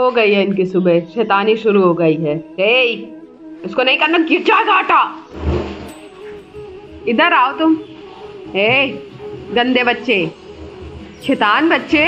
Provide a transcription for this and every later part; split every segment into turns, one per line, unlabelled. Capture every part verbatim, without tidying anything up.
हो गई है इनकी सुबह, शैतानी शुरू हो गई है। ए, इसको नहीं करना, गिर जाएगा आटा। इधर आओ तुम। ए, गंदे बच्चे, शैतान बच्चे।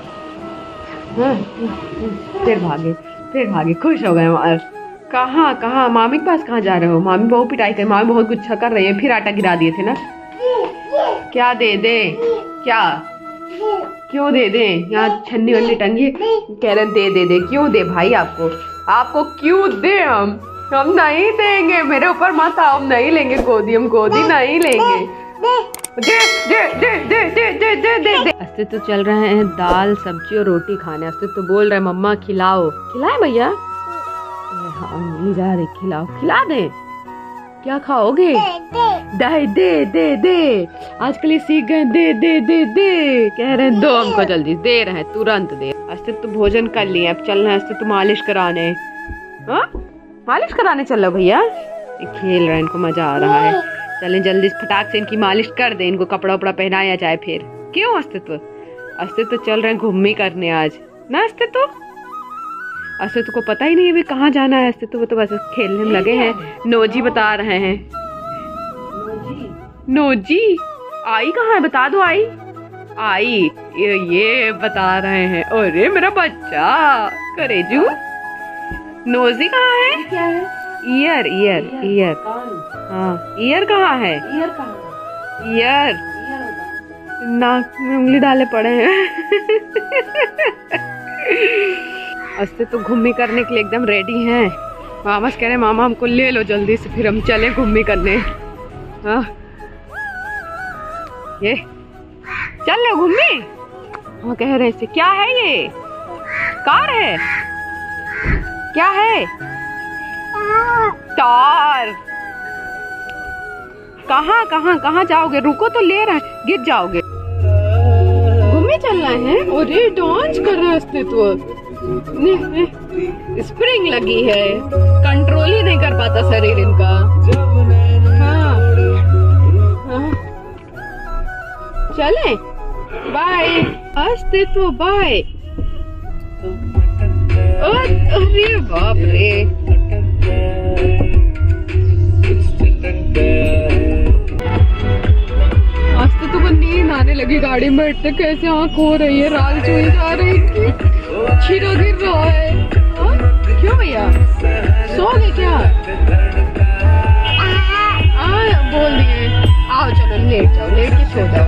फिर भागे, फिर भागे, खुश हो गए। और कहाँ कहाँ मामी के पास कहाँ जा रहे हो? मामी बहुत पिटाई कर, मामी बहुत गुस्सा कर रही है। फिर आटा गिरा दिए थे ना। क्या दे दे? क्या क्यों दे दे? यहाँ छन्नी वन्नी टंगी, कह रहे दे दे दे। क्यों दे भाई? आपको आपको क्यों दे? हम हम नहीं देंगे, मेरे ऊपर मत आओ। हम नहीं लेंगे गोदी, हम गोदी नहीं लेंगे। दे दे दे दे दे दे दे दे दे। अस्तित्व तो चल रहे हैं दाल सब्जी और रोटी खाने। अस्तित्व तो बोल रहे मम्मा खिलाओ। खिलाए भैया? हाँ जा रहे, खिलाओ, खिला दे। क्या खाओगे? दे दे दे दे। आजकल ये सीख गए, दे दे दे दे कह रहे हैं। दो हमको जल्दी, दे रहे हैं, तुरंत दे। अस्तित्व तो भोजन कर लिए, अब चल रहे हैं अस्तित्व तो मालिश कराने। हाँ मालिश कराने चल रहे भैया? ये खेल रहे हैं, इनको मजा आ रहा है। चलें जल्दी फटाक से इनकी मालिश कर दे, इनको कपड़ा उपड़ा पहनाया जाए फिर। क्यों अस्तित्व? अस्तित्व चल रहे हैं घूमने करने आज ना। अस्तित्व अस्तित्व को पता ही नहीं है भी कहाँ जाना है। अस्तित्व तो बस खेलने में लगे हैं। नोजी बता रहे हैं। नोजी नोजी आई कहाँ है? बता दो। आई आई ये, ये बता रहे हैं। अरे मेरा बच्चा करेजू। नोजी कहाँ है? क्या है? Ear ear ear. हाँ ईयर कहाँ है? ईयर कहाँ? ईयर नाक में उंगली डाले पड़े हैं। अस्तित्व तो घूमने करने के लिए एकदम रेडी हैं। मामा कह रहे मामा हमको ले लो जल्दी से, फिर हम चले घूमने करने। हाँ ये चल लो घूमने। हाँ कह रहे से। क्या है ये? कार है? क्या है? तार। कहाँ कहाँ कहाँ जाओगे? रुको तो, ले रहे हैं, गिर जाओगे। घूमने चल रहे हैं। अरे डांस कर रहे हैं अस्तित्व। स्प्रिंग लगी है, कंट्रोल ही नहीं कर पाता शरीर इनका। हाँ हाँ चले बाय अस्तित्व, बाय। अरे बाप रे, अस्तित्व को नींद आने लगी। गाड़ी में बैठते कैसे आँख हो रही है, राल चुई जा रही है, छीना गिर रहा है। हाँ? क्यों भैया सो गए क्या? आ, बोल दिए आओ चलो लेट जाओ, लेट के सो जाओ।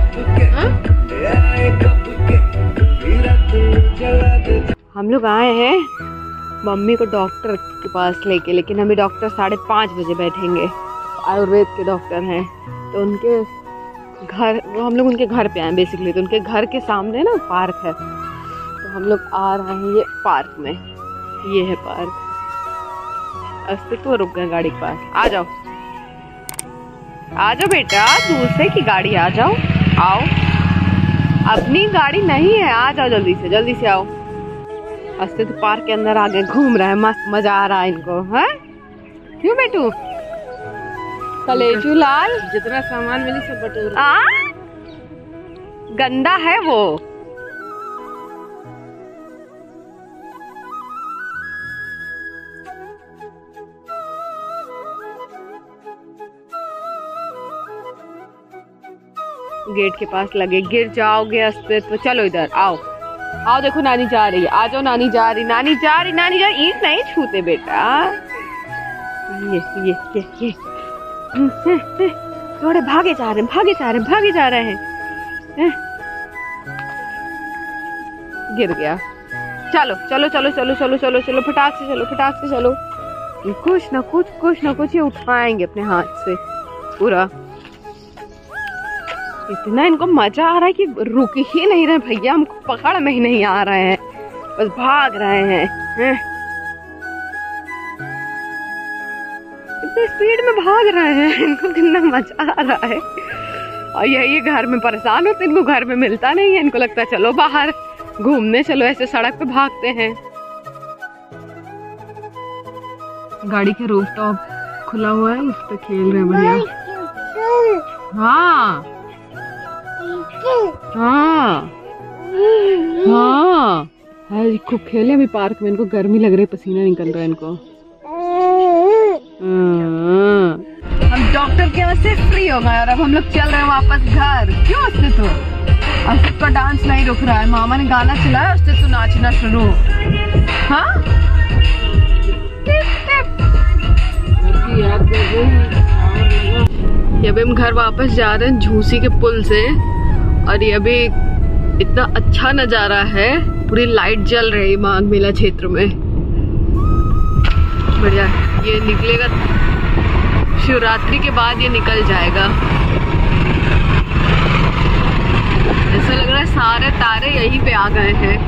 हम लोग आए हैं मम्मी को डॉक्टर के पास लेके, लेकिन हमें डॉक्टर साढ़े पाँच बजे बैठेंगे। आयुर्वेद के डॉक्टर हैं, तो उनके घर, वो हम लोग उनके घर पे आए बेसिकली। तो उनके घर के सामने ना पार्क है, तो हम लोग आ रहे हैं ये पार्क में। ये है पार्क। अस्तित्व रुक गए गाड़ी के पास। आ जाओ आ जाओ बेटा, दूसरे की गाड़ी, आ जाओ। आओ, अपनी गाड़ी नहीं है, आ जाओ जल्दी से, जल्दी से आओ। अस्तित्व पार्क के अंदर आगे घूम रहा है, मस्त मजा आ रहा है इनको। है क्यों बेटू? कलेजू लाल, जितना सामान मिली सब बटोर। आ गंदा है वो। गेट के पास लगे, गिर जाओगे अस्तित्व। चलो इधर आओ, आओ देखो नानी जा रही है। आ जाओ, नानी जा रही, नानी जा रही, नानी जा रही। ईंट नहीं छूते बेटा। ये ये ये ये थोड़े भागे जा रहे हैं, भागे जा रहे हैं, भागे जा रहे हैं। गिर गया। चलो चलो चलो चलो चलो चलो चलो फटाक से चलो, फटाक से चलो। कुछ ना कुछ कुछ ना कुछ ये उठाएंगे अपने हाथ से पूरा। इतना इनको मजा आ रहा है कि रुक ही नहीं रहे भैया, हमको पकड़ में ही नहीं आ रहे हैं, बस भाग रहे हैं, हैं? इतनी स्पीड में भाग रहे हैं, इनको कितना मजा आ रहा है। और यही घर में परेशान होते, इनको घर में मिलता नहीं है। इनको लगता है चलो बाहर घूमने चलो, ऐसे सड़क पे भागते हैं। गाड़ी के रूफटॉप खुला हुआ है, उस पे खेल रहे हैं भैया। हाँ हाँ हाँ हाँ खूब खेले अभी पार्क में, इनको गर्मी लग रही है, पसीना निकल रहा है इनको। हम डॉक्टर के वजह से फ्री हो गए और अब हम लोग चल रहे हैं वापस घर। क्यों उससे तो अस्तित्व का डांस नहीं रुक रहा है, मामा ने गाना चलाया, अस्तित्व नाचना शुरू। हाँ ये अभी हम घर वापस जा रहे हैं झूसी के पुल से, और ये अभी इतना अच्छा नजारा है, पूरी लाइट जल रही है माघ मेला क्षेत्र में, बढ़िया। ये निकलेगा शिवरात्रि के बाद, ये निकल जाएगा। ऐसा लग रहा है सारे तारे यहीं पे आ गए हैं।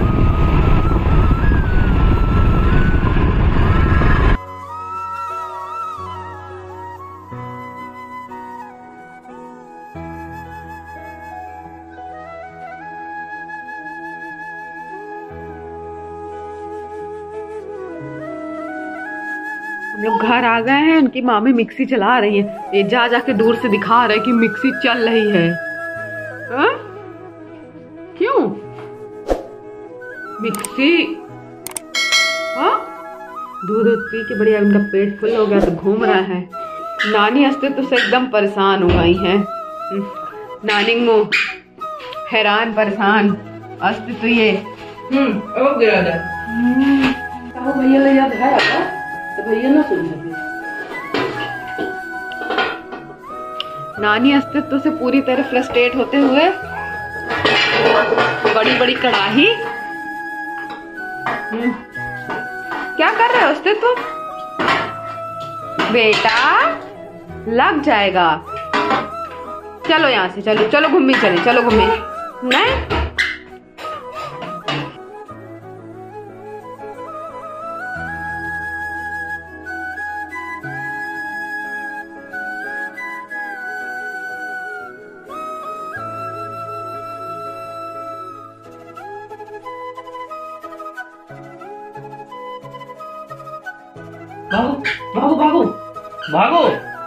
हम लोग घर आ गए हैं, उनकी मामी मिक्सी चला रही है, ये जा जाके दूर से दिखा रहे कि मिक्सी चल रही है। हा? क्यों मिक्सी? हाँ दूध दूध पी के बढ़िया उनका पेट फुल हो गया तो घूम रहा है। नानी अस्तित्व से एकदम परेशान हो गई है, नानी मो हैरान परेशान अस्तित्व ये हम्म अब गिरा जा भैया ले जा है तो भैया ना सुन सके। नानी अस्तित्व से पूरी तरह फ्रस्ट्रेट होते हुए बड़ी बड़ी कड़ाही। क्या कर रहे हो अस्तित्व? बेटा लग जाएगा, चलो यहाँ से, चलो चलो घूमी चले, चलो घूमी। नहीं
भागो भागो भागो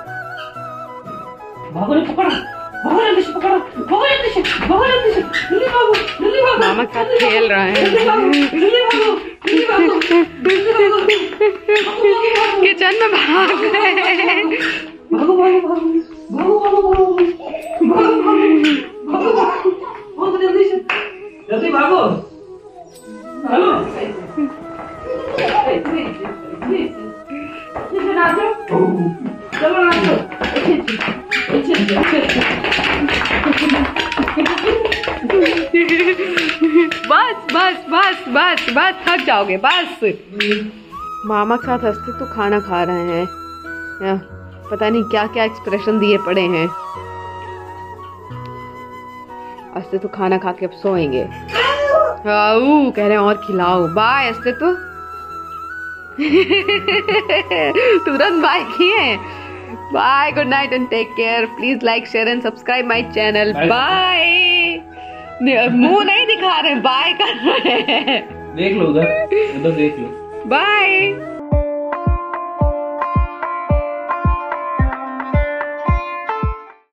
भागो ने पकड़ा, भागो जल्दी से पकड़ो, भागो जल्दी से, भागो जल्दी से, जल्दी भागो, जल्दी भागो।
मामा के साथ खेल रहे हैं,
जल्दी भागो, जल्दी भागो, जल्दी भागो, जल्दी भागो,
किचन में भाग गए।
भागो भागो भागो भागो भागो भागो भागो भागो भागो जल्दी से, जल्दी भागो। हेलो चलो नाचो,
बस बस बस बस बस थक जाओगे बस। मामा के साथ हंसते तो खाना खा रहे हैं, या पता नहीं क्या क्या एक्सप्रेशन दिए पड़े हैं। हंसते तो खाना खा के अब सोएंगे। आओ कह रहे हैं और खिलाओ। बाय हंसते तो तुरंत बाय किए। Bye, good night and take care. Please like share and subscribe my channel. Bye. मुंह नहीं दिखा रहे, बाय कर रहे हैं।
देख लो उधर, उधर देख लो।
बाय।